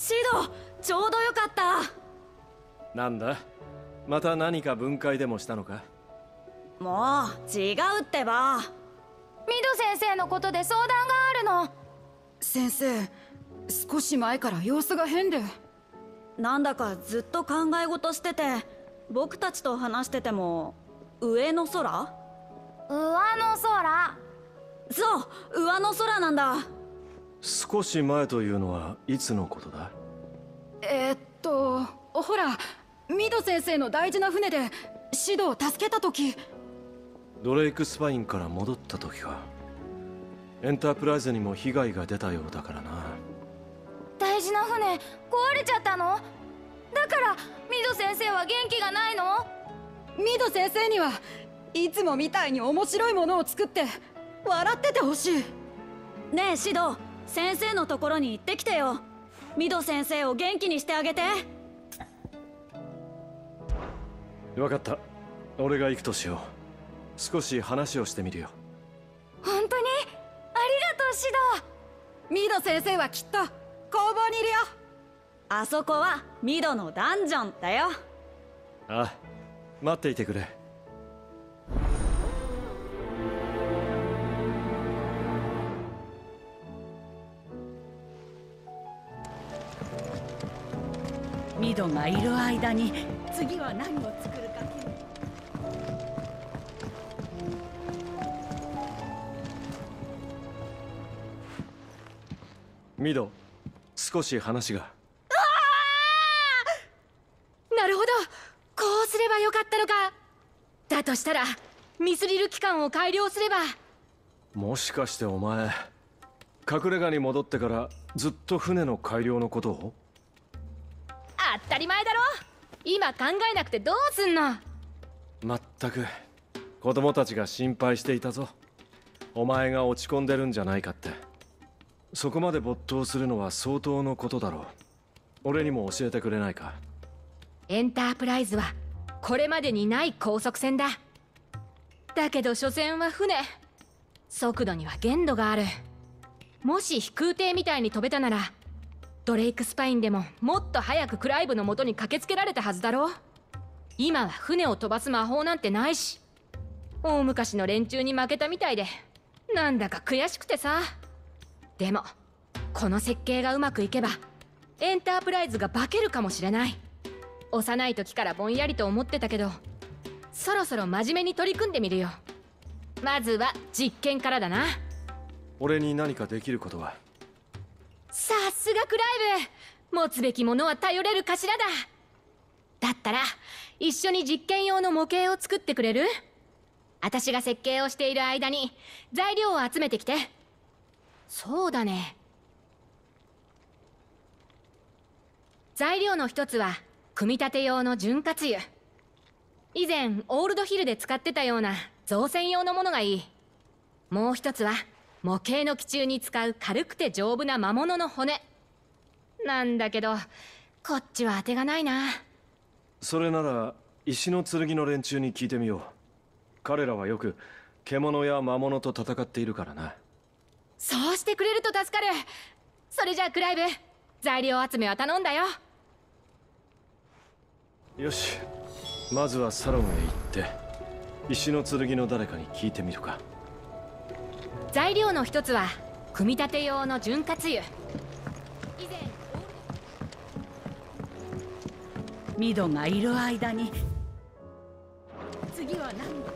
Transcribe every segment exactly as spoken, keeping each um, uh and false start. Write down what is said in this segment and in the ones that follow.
シド、ちょうどよかった。 なんだ、また何か分解でもしたのか？ もう違うってば。 ミド先生のことで相談があるの。 先生、少し前から様子が変で。 なんだかずっと考え事してて、僕たちと話してても上の空？ 上の空。 そう、上の空なんだ。 少し前というのはいつのことだ？ えー、っとほら、ミド先生の大事な船でシドを助けた時。 ドレイクスパインから戻った時か。エンタープライズにも被害が出たようだからな。 大事な船壊れちゃったの？だからミド先生は元気がないの？ ミド先生にはいつもみたいに面白いものを作って笑っててほしい。 ねえシド、先生のところに行ってきてよ。ミド先生を元気にしてあげて。 分かった、俺が行くとしよう。少し話をしてみるよ。 本当にありがとうシド。ミド先生はきっと工房にいるよ。 あそこはミドのダンジョンだよ。 ああ、待っていてくれ。 ミドがいる間に次は何を作るか決め。 ミド、少し話が。 なるほど、こうすればよかったのか。だとしたらミスリル機関を改良すれば。 もしかしてお前、隠れ家に戻ってからずっと船の改良のことを？ 当たり前だろ。今考えなくてどうすんの。 まったく、子供たちが心配していたぞ。お前が落ち込んでるんじゃないかって。そこまで没頭するのは相当のことだろう。俺にも教えてくれないか？ エンタープライズはこれまでにない高速船だ。だけど所詮は船、速度には限度がある。もし飛空艇みたいに飛べたならドレイクスパインでももっと早くクライブの元に駆けつけられたはずだろう。今は船を飛ばす魔法なんてないし、大昔の連中に負けたみたいでなんだか悔しくてさ。でもこの設計がうまくいけばエンタープライズが化けるかもしれない。幼い時からぼんやりと思ってたけど、そろそろ真面目に取り組んでみるよ。まずは実験からだな。 俺に何かできることは？ さすがクライブ、持つべきものは頼れる頭だ。だったら一緒に実験用の模型を作ってくれる？私が設計をしている間に材料を集めてきて。そうだね、材料の一つは組み立て用の潤滑油。以前オールドヒルで使ってたような造船用のものがいい。もう一つは模型の基柱に使う軽くて丈夫な魔物の骨なんだけど、こっちは当てがないな。 それなら石の剣の連中に聞いてみよう。彼らはよく獣や魔物と戦っているからな。 そうしてくれると助かる。それじゃあクライブ、材料集めは頼んだよ。 よし、まずはサロンへ行って石の剣の誰かに聞いてみるか。 材料の一つは組み立て用の潤滑油。以前ミドがいる間に次は何を。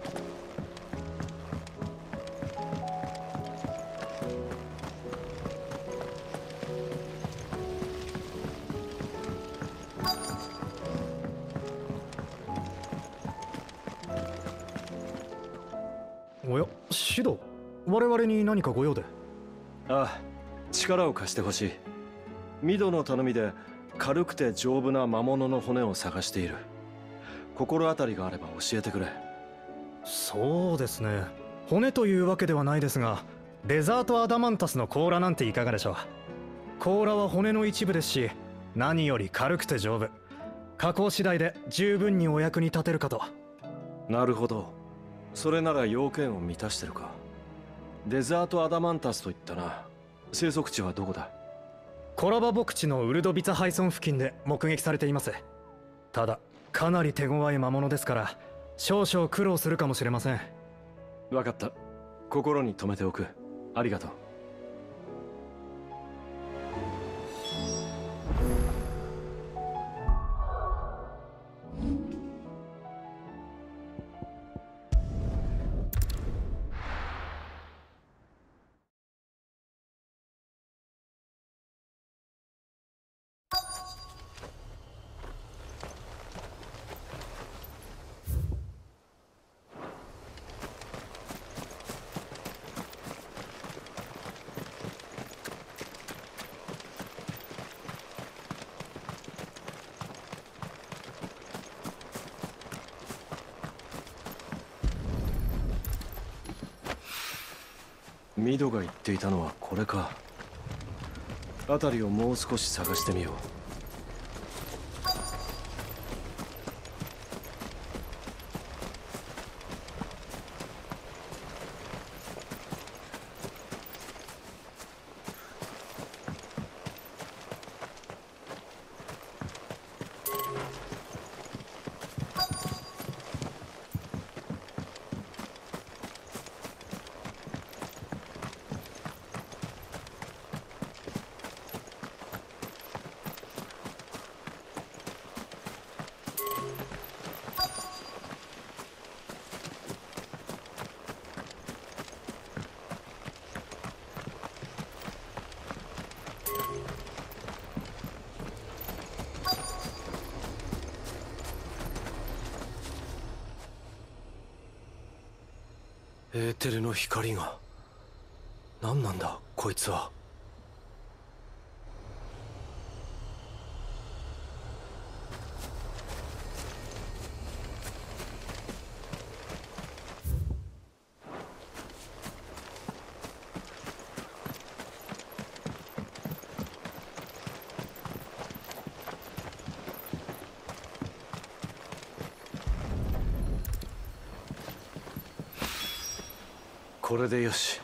おや、シド、我々に何かご用で？ ああ、力を貸してほしい。ミドの頼みで軽くて丈夫な魔物の骨を探している。心当たりがあれば教えてくれ。 そうですね、骨というわけではないですが、デザートアダマンタスの甲羅なんていかがでしょう。甲羅は骨の一部ですし、何より軽くて丈夫。加工次第で十分にお役に立てるかと。 なるほど、それなら要件を満たしてるか。デザートアダマンタスといったな。生息地はどこだ？ コラバ牧地のウルドビツァハイソン付近で目撃されています。ただかなり手強い魔物ですから少々苦労するかもしれません。 分かった。心に留めておく。ありがとう。ミドが言っていたのはこれか。辺りをもう少し探してみよう。エーテルの光が何なんだこいつは。これでよし。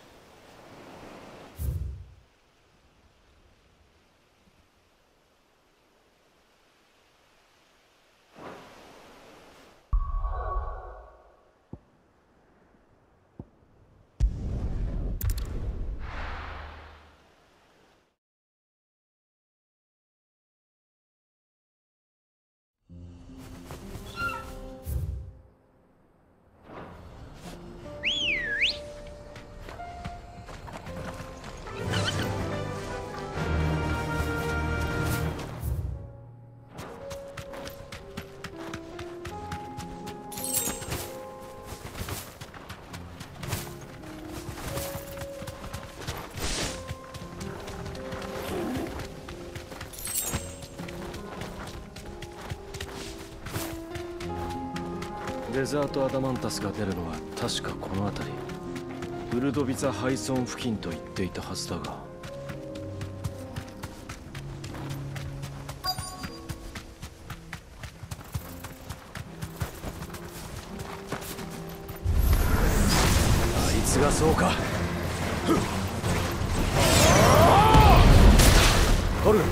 デザートアダマンタスが出るのは確かこの辺り、ウルドビツァハイソン付近と言っていたはずだが。あいつがそうか。コル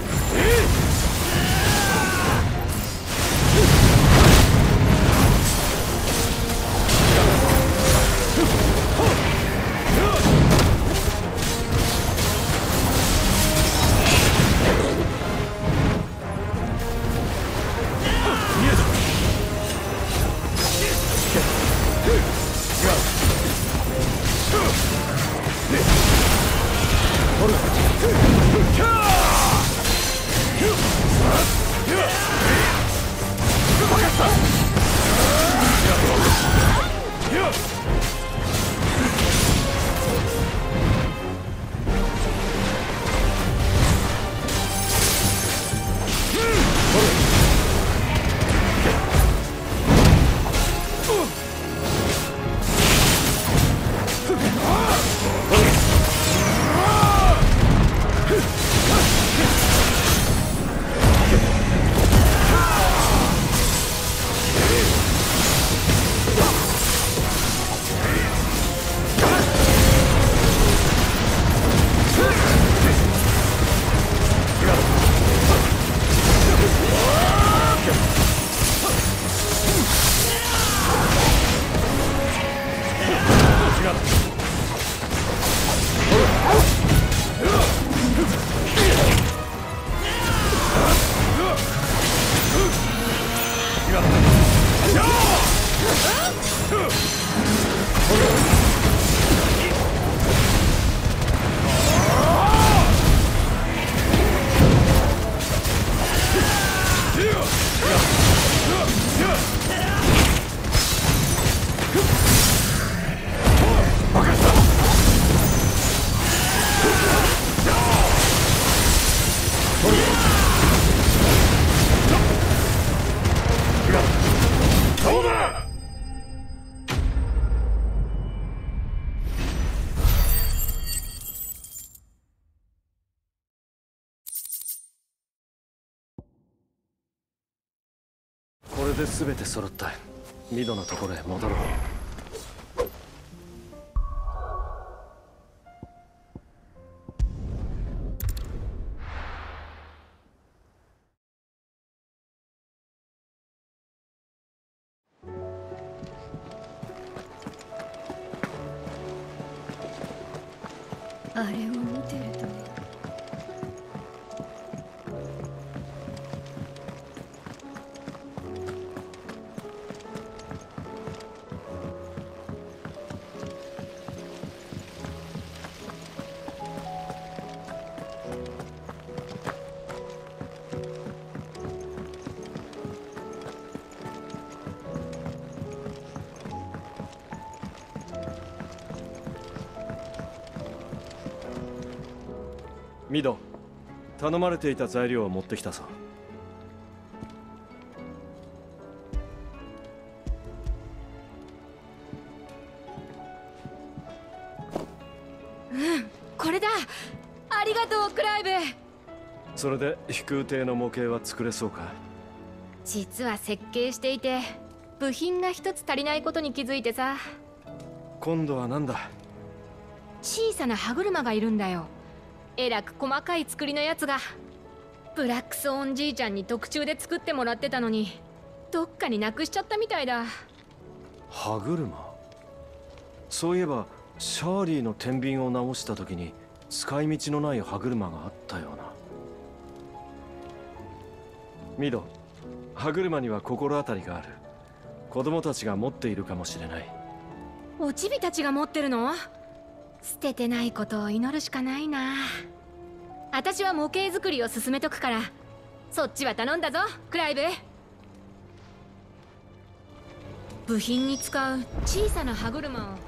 これで全て揃った。ミドのところへ戻ろう。 あれを見てるとミド、頼まれていた材料を持ってきたぞ。 これだ。ありがとうクライブ。 それで飛空艇の模型は作れそうか？ 実は設計していて部品が一つ足りないことに気づいてさ。 今度は何だ？ 小さな歯車がいるんだよ。えらく細かい作りのやつが。ブラックスオンじいちゃんに特注で作ってもらってたのにどっかになくしちゃったみたいだ。 歯車？そういえばシャーリーの天秤を直した時に使い道のない歯車があったような。ミド、歯車には心当たりがある。子供たちが持っているかもしれない。 おちびたちが持ってるの？捨ててないことを祈るしかないな。私は模型作りを進めとくからそっちは頼んだぞクライブ。部品に使う小さな歯車をどっか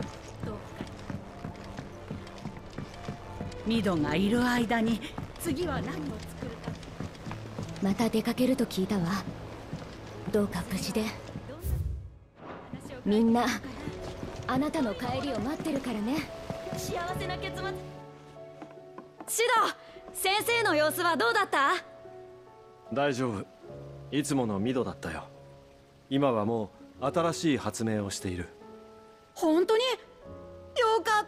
ミドがいる間に次は何を作るか。 また出かけると聞いたわ。どうか無事で。みんなあなたの帰りを待ってるからね。 幸せな結末。シド、先生の様子はどうだった？ 大丈夫。いつものミドだったよ。今はもう新しい発明をしている。 本当に？ よかった。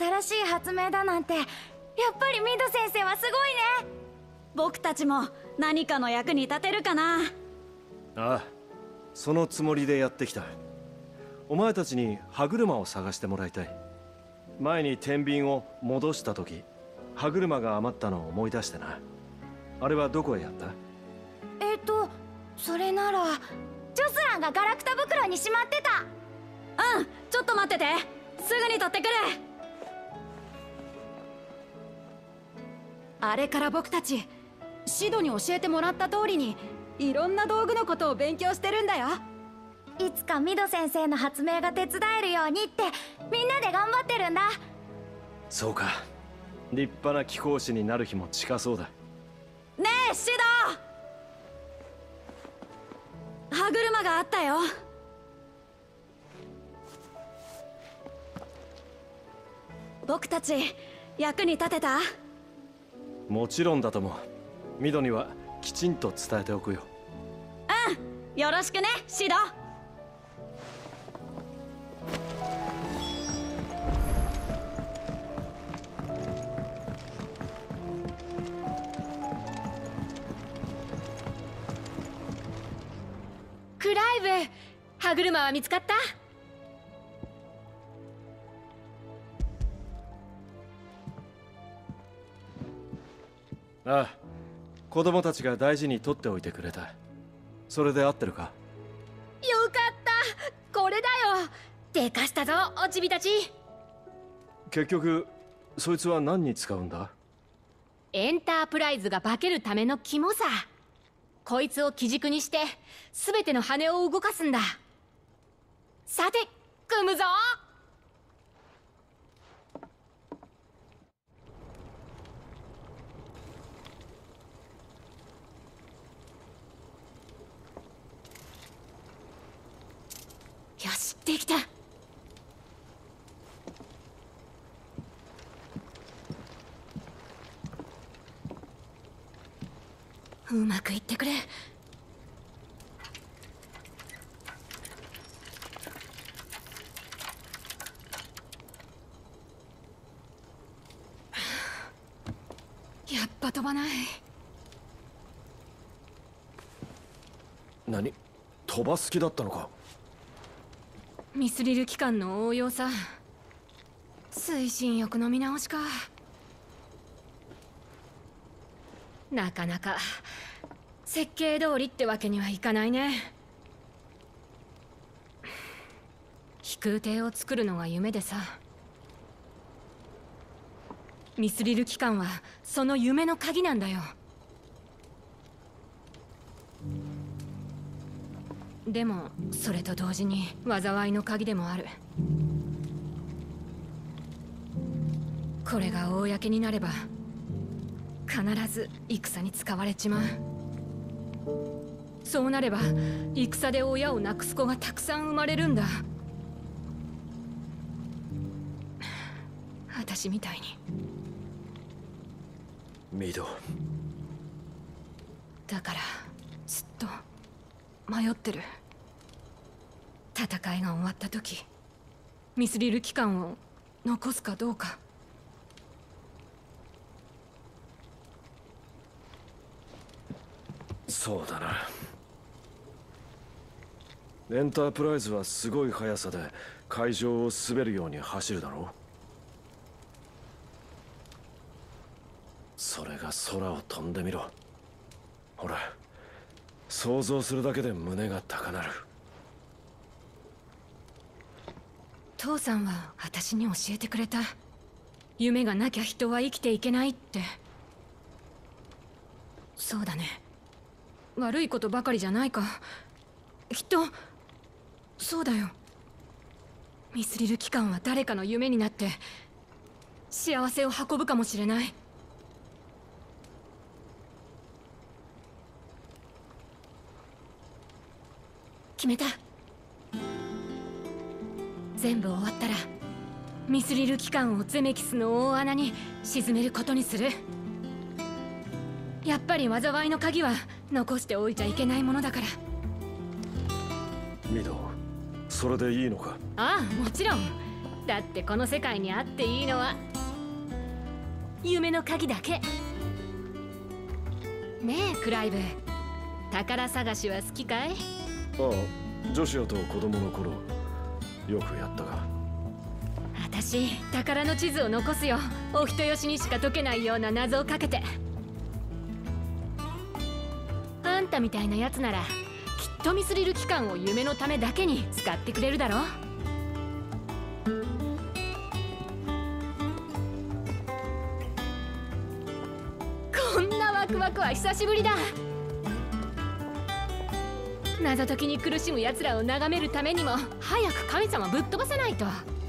新しい発明だなんて、やっぱりミド先生はすごいね。 僕たちも何かの役に立てるかな。 ああ、そのつもりでやってきた。お前たちに歯車を探してもらいたい。前に天秤を戻した時歯車が余ったのを思い出してな。あれはどこへやった？ えっとそれならジョスランがガラクタ袋にしまってた。 うん、ちょっと待ってて。すぐに取ってくる。 あれから僕たちシドに教えてもらった通りにいろんな道具のことを勉強してるんだよ。いつかミド先生の発明が手伝えるようにってみんなで頑張ってるんだ。 そうか。立派な貴公子になる日も近そうだ。 ねえシド、歯車があったよ。僕たち役に立てた？ もちろんだとも。ミドにはきちんと伝えておくよ。 うん、よろしくねシド。 クライブ、歯車は見つかった？ ああ、子供たちが大事に取っておいてくれた。それで合ってるか？ よかでかしたぞおちびたち。 結局そいつは何に使うんだ？ エンタープライズが化けるための肝さ。こいつを基軸にして全ての羽を動かすんだ。さて組むぞ。よし、できた。うまくいってくれ。やっぱ飛ばない。 何？飛ばす気だったのか？ ミスリル機関の応用さ。推進力の見直しか。なかなか設計通りってわけにはいかないね。飛空艇を作るのが夢でさ。ミスリル機関はその夢の鍵なんだよ。でもそれと同時に災いの鍵でもある。これが公になれば必ず戦に使われちまう。そうなれば戦で親を亡くす子がたくさん生まれるんだ。私みたいに。 ミド。 だからずっと迷ってる。戦いが終わった時ミスリル機関を残すかどうか。 そうだな。エンタープライズはすごい速さで海上を滑るように走るだろう。それが空を飛んでみろ。ほら、想像するだけで胸が高鳴る。 父さんは私に教えてくれた。夢がなきゃ人は生きていけないって。そうだね。悪いことばかりじゃないか。きっとそうだよ。ミスリル機関は誰かの夢になって幸せを運ぶかもしれない。決めた。全部終わったらミスリル機関をゼメキスの大穴に沈めることにする。やっぱり災いの鍵は残しておいちゃいけないものだから。 ミド、それでいいのか？ ああ、もちろん。だってこの世界にあっていいのは夢の鍵だけ。ねえクライブ、宝探しは好きかい？ ああ、ジョシュアと子供の頃よくやったが。 私、宝の地図を残すよ。お人よしにしか解けないような謎をかけて。あんたみたいなやつならきっとミスリル機関を夢のためだけに使ってくれるだろう。こんなワクワクは久しぶりだ。謎解きに苦しむ奴らを眺めるためにも早く神様ぶっ飛ばさないと。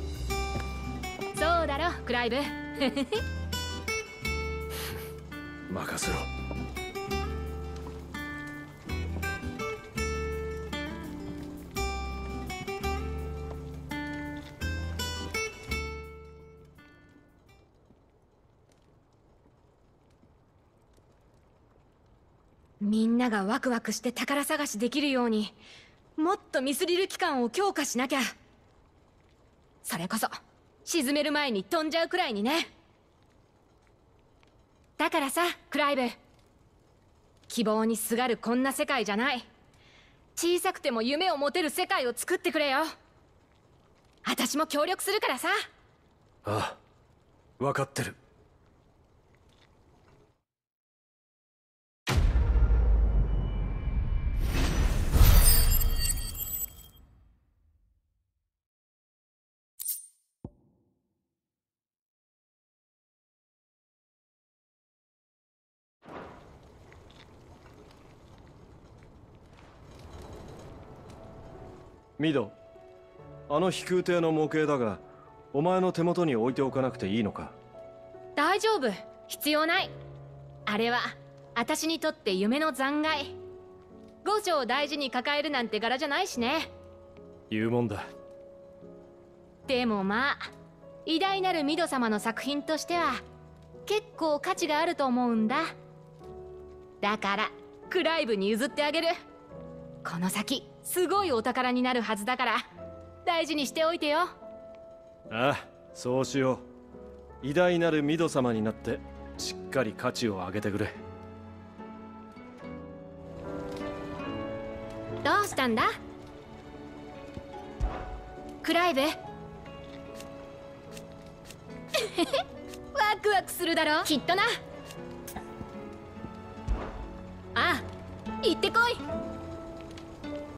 そうだろクライブ。 任せろ。 みんながワクワクして宝探しできるようにもっとミスリル機関を強化しなきゃ。それこそ沈める前に飛んじゃうくらいにね。だからさクライブ、希望にすがるこんな世界じゃない。小さくても夢を持てる世界を作ってくれよ。私も協力するからさ。 ああ、分かってる。 ミド、あの飛空艇の模型だが、お前の手元に置いておかなくていいのか？ 大丈夫、必要ない。あれは私にとって夢の残骸。五条を大事に抱えるなんて柄じゃないしね。 言うもんだ。 でもまあ、偉大なるミド様の作品としては結構価値があると思うんだ。だからクライブに譲ってあげる。この先すごいお宝になるはずだから大事にしておいてよ。 ああ、そうしよう。偉大なるミド様になってしっかり価値を上げてくれ。 どうしたんだクライブ？ワクワクするだろきっとな。ああ、行ってこい。